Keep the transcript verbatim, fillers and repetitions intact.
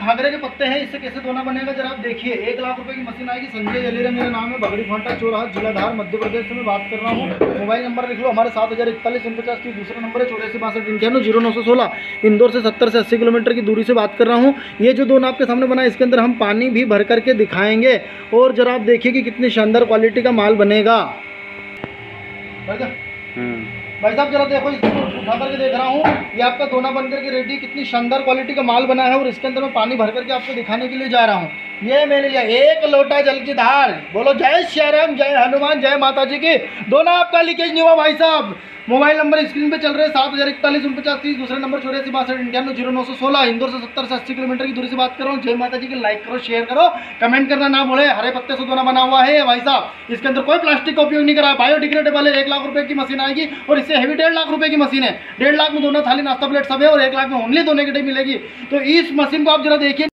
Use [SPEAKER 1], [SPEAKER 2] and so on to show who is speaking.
[SPEAKER 1] घाघरे के पत्ते हैं, इससे कैसे दोना बनेगा जरा आप देखिए। एक लाख रुपए की मशीन आएगी। संजय जलेरा मेरा नाम है, बगड़ी फांटा चौराहा, जिला धार, मध्य प्रदेश से मैं बात कर रहा हूँ। मोबाइल नंबर लिख लो हमारे सात हज़ार इकतालीस उनपचास की, दूसरा नंबर है चौरासी बासठ इंठानवे जीरो नौ सौ सोलह। इंदौर से सत्तर से अस्सी किलोमीटर की दूरी से बात कर रहा हूँ। ये जो दोना आपके सामने बना है, इसके अंदर हम पानी भी भर करके दिखाएंगे और जरा आप देखिए कि कितनी शानदार क्वालिटी का माल बनेगा। भाई साहब जरा देखो, इसको उठा करके देख रहा हूँ, ये आपका दोना बन करके रेडी, कितनी शानदार क्वालिटी का माल बना है और इसके अंदर मैं पानी भर करके आपको दिखाने के लिए जा रहा हूँ। ये मैंने लिया एक लोटा जल की धार। बोलो जय श्री राम, जय हनुमान, जय माता जी की। दोना आपका लीकेज नहीं हुआ भाई साहब। मोबाइल नंबर स्क्रीन पे चल रहे हैं, सात हज़ार इकतालीस उनपचास तीस, दूसरा नंबर चौरासी बासठ इंठानवे जीरो नौ सौ सोलह। इंदौर से सत्तर से अस्सी किलोमीटर की दूरी से बात कर रहा हूँ। जय माता जी की। लाइक करो, शेयर करो, कमेंट करना ना भूले। हरे पत्ते से दोना बना हुआ है भाई साहब। इसके अंदर कोई प्लास्टिक का उपयोग नहीं करा है। बायोडिग्रेडेबल है। एक लाख रुपए की मशीन आएगी और इससे हैवी डेढ़ लाख रुपए की मशीन है। डेढ़ लाख में दोनों थाली नाश्ता प्लेट सब है और एक लाख में ओनली दोने की टाइम मिलेगी। तो इस मशीन को आप जरा देखिए।